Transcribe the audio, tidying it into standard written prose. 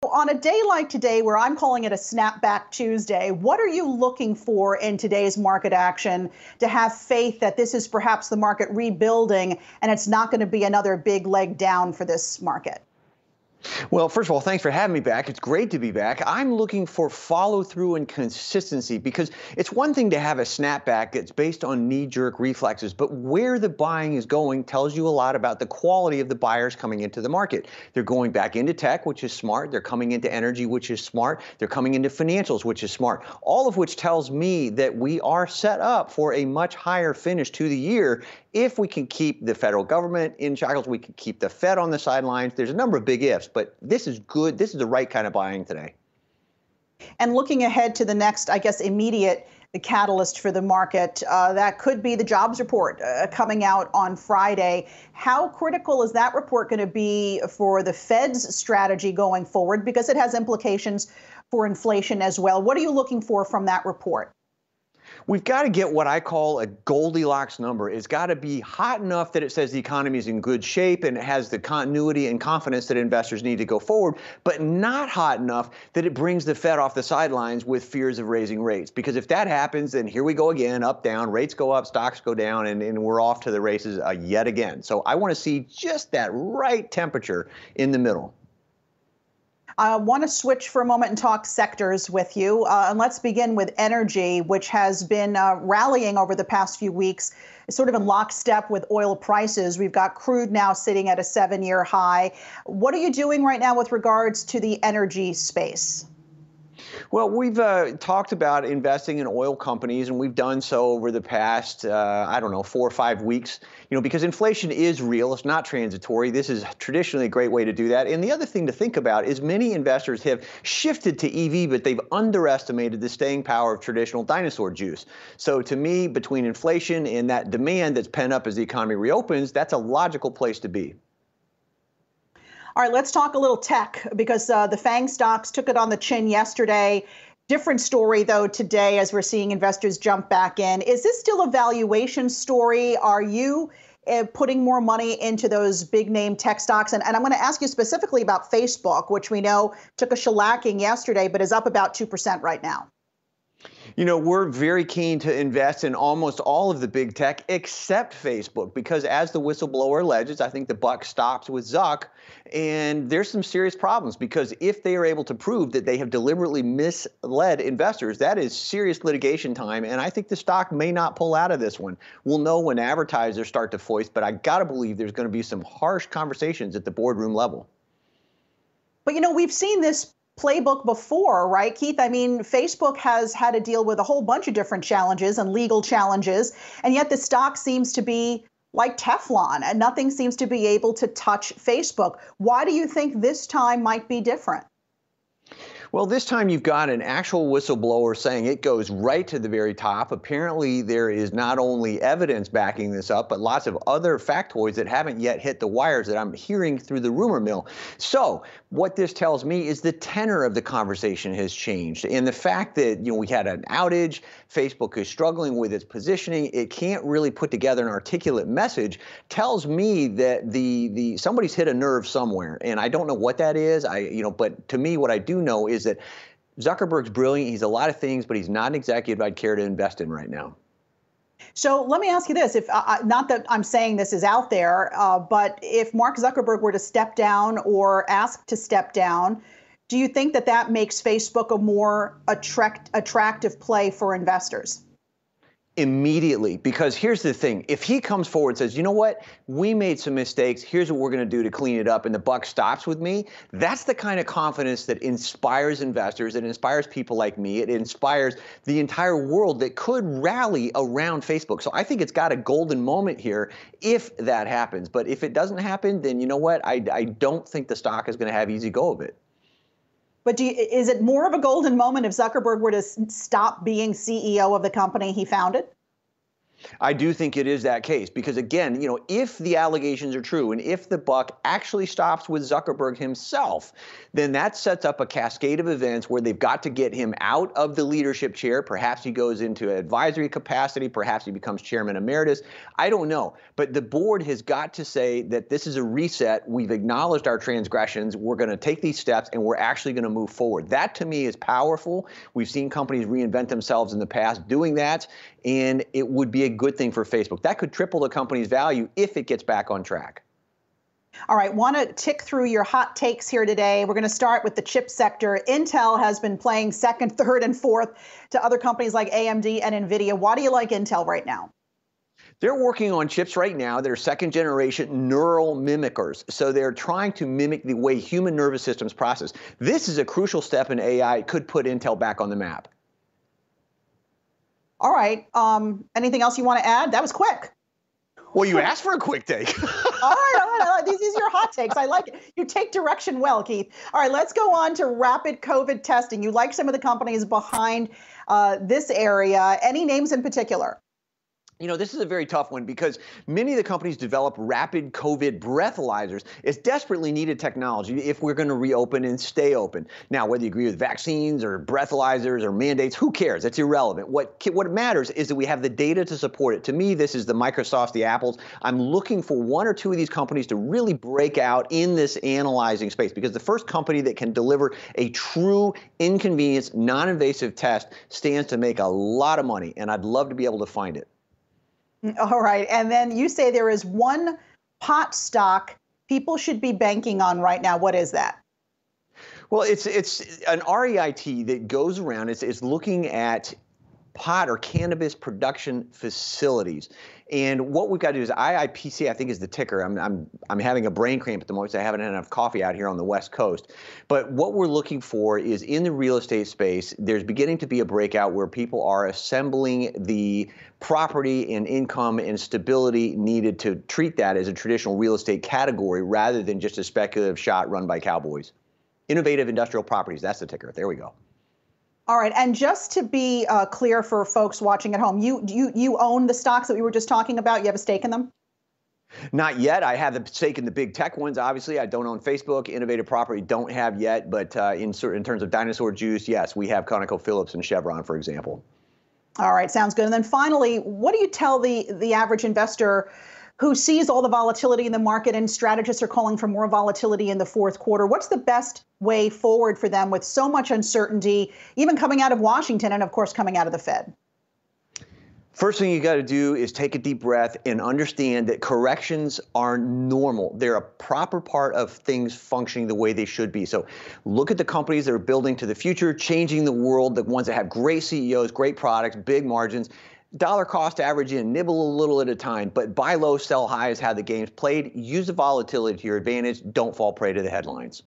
On a day like today, where I'm calling it a snapback Tuesday, what are you looking for in today's market action to have faith that this is perhaps the market rebuilding and it's not going to be another big leg down for this market? Well, first of all, thanks for having me back. It's great to be back. I'm looking for follow through and consistency because it's one thing to have a snapback that's based on knee-jerk reflexes, but where the buying is going tells you a lot about the quality of the buyers coming into the market. They're going back into tech, which is smart. They're coming into energy, which is smart. They're coming into financials, which is smart. All of which tells me that we are set up for a much higher finish to the year if we can keep the federal government in shackles. We can keep the Fed on the sidelines. There's a number of big ifs, but this is good. This is the right kind of buying today. And looking ahead to the next, I guess, immediate catalyst for the market, that could be the jobs report coming out on Friday. How critical is that report going to be for the Fed's strategy going forward? Because it has implications for inflation as well. What are you looking for from that report? We've got to get what I call a Goldilocks number. It's got to be hot enough that it says the economy is in good shape and it has the continuity and confidence that investors need to go forward, but not hot enough that it brings the Fed off the sidelines with fears of raising rates. Because if that happens, then here we go again, up, down, rates go up, stocks go down, and we're off to the races yet again. So I want to see just that right temperature in the middle. I want to switch for a moment and talk sectors with you. And let's begin with energy, which has been rallying over the past few weeks, sort of in lockstep with oil prices. We've got crude now sitting at a 7-year high. What are you doing right now with regards to the energy space? Well, we've talked about investing in oil companies, and we've done so over the past, 4 or 5 weeks, because inflation is real. It's not transitory. This is traditionally a great way to do that. And the other thing to think about is many investors have shifted to EV, but they've underestimated the staying power of traditional dinosaur juice. So to me, between inflation and that demand that's pent up as the economy reopens, that's a logical place to be. All right, let's talk a little tech because the FANG stocks took it on the chin yesterday. Different story, though, today as we're seeing investors jump back in. Is this still a valuation story? Are you putting more money into those big name tech stocks? And I'm going to ask you specifically about Facebook, which we know took a shellacking yesterday, but is up about 2% right now. We're very keen to invest in almost all of the big tech except Facebook, because as the whistleblower alleges, I think the buck stops with Zuck. And there's some serious problems because if they are able to prove that they have deliberately misled investors, that is serious litigation time. And I think the stock may not pull out of this one. We'll know when advertisers start to foist, but I got to believe there's going to be some harsh conversations at the boardroom level. But, we've seen this playbook before, right, Keith? I mean, Facebook has had to deal with a whole bunch of different challenges and legal challenges, and yet the stock seems to be like Teflon, and nothing seems to be able to touch Facebook. Why do you think this time might be different? Well, this time you've got an actual whistleblower saying it goes right to the very top. Apparently, there is not only evidence backing this up, but lots of other factoids that haven't yet hit the wires that I'm hearing through the rumor mill. So what this tells me is the tenor of the conversation has changed. And the fact that, we had an outage, Facebook is struggling with its positioning, it can't really put together an articulate message, tells me that somebody's hit a nerve somewhere. And I don't know what that is. But to me, what I do know is that Zuckerberg's brilliant. He's a lot of things, but he's not an executive I'd care to invest in right now. So let me ask you this, if not that I'm saying this is out there, but if Mark Zuckerberg were to step down or ask to step down, do you think that that makes Facebook a more attractive play for investors? Immediately, because here's the thing. If he comes forward and says, you know what, we made some mistakes, here's what we're going to do to clean it up, and the buck stops with me, that's the kind of confidence that inspires investors, it inspires people like me, it inspires the entire world that could rally around Facebook. So I think it's got a golden moment here if that happens. But if it doesn't happen, then you know what, I don't think the stock is going to have easy go of it. But is it more of a golden moment if Zuckerberg were to stop being CEO of the company he founded? I do think it is that case because, again, if the allegations are true and if the buck actually stops with Zuckerberg himself, then that sets up a cascade of events where they've got to get him out of the leadership chair. Perhaps he goes into advisory capacity. Perhaps he becomes chairman emeritus. I don't know. But the board has got to say that this is a reset. We've acknowledged our transgressions. We're going to take these steps and we're actually going to move forward. That, to me, is powerful. We've seen companies reinvent themselves in the past doing that, and it would be a good thing for Facebook. That could triple the company's value if it gets back on track. All right, want to tick through your hot takes here today. We're going to start with the chip sector. Intel has been playing second, third, and fourth to other companies like AMD and NVIDIA. Why do you like Intel right now? They're working on chips right now. They're second generation neural mimickers. So they're trying to mimic the way human nervous systems process. This is a crucial step in AI. It could put Intel back on the map. All right. Anything else you want to add? That was quick. Well, you asked for a quick take. All right. These are your hot takes. I like it. You take direction well, Keith. All right, let's go on to rapid COVID testing. You like some of the companies behind this area. Any names in particular? This is a very tough one because many of the companies develop rapid COVID breathalyzers. It's desperately needed technology if we're going to reopen and stay open. Now, whether you agree with vaccines or breathalyzers or mandates, who cares? It's irrelevant. What matters is that we have the data to support it. To me, this is the Microsofts, the Apples. I'm looking for one or two of these companies to really break out in this analyzing space because the first company that can deliver a true inconvenience, non-invasive test stands to make a lot of money, and I'd love to be able to find it. All right. And then you say there is one pot stock people should be banking on right now. What is that? Well, it's an REIT that goes around. It's looking at pot or cannabis production facilities. And what we've got to do is IIPC, I think, is the ticker. I'm having a brain cramp at the moment, so I haven't had enough coffee out here on the West Coast. But what we're looking for is in the real estate space, there's beginning to be a breakout where people are assembling the property and income and stability needed to treat that as a traditional real estate category rather than just a speculative shot run by cowboys. Innovative industrial properties, that's the ticker. There we go. All right, and just to be clear for folks watching at home, you own the stocks that we were just talking about? You have a stake in them? Not yet. I have the stake in the big tech ones. Obviously, I don't own Facebook. Innovative property don't have yet. But in terms of dinosaur juice, yes, we have ConocoPhillips and Chevron, for example. All right, sounds good. And then finally, what do you tell the average investor who sees all the volatility in the market and strategists are calling for more volatility in the fourth quarter? What's the best way forward for them with so much uncertainty, even coming out of Washington and, of course, coming out of the Fed? First thing you got to do is take a deep breath and understand that corrections are normal. They're a proper part of things functioning the way they should be. So look at the companies that are building to the future, changing the world, the ones that have great CEOs, great products, big margins. Dollar cost average in, nibble a little at a time, but buy low, sell high is how the game's played. Use the volatility to your advantage. Don't fall prey to the headlines.